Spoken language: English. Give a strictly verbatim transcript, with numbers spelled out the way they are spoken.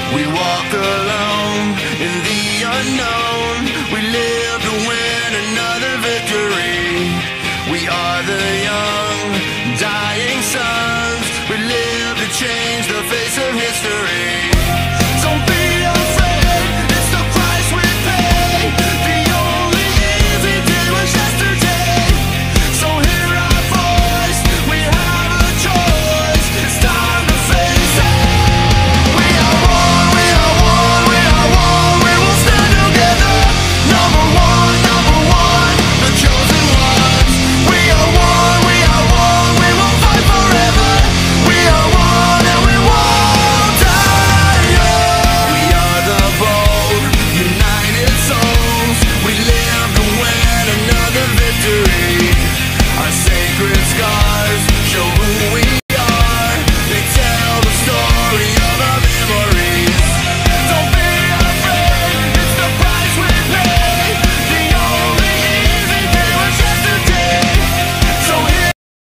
We walk alone in the unknown. We live to win another victory. We are the young, dying sons. We live to change the face of history.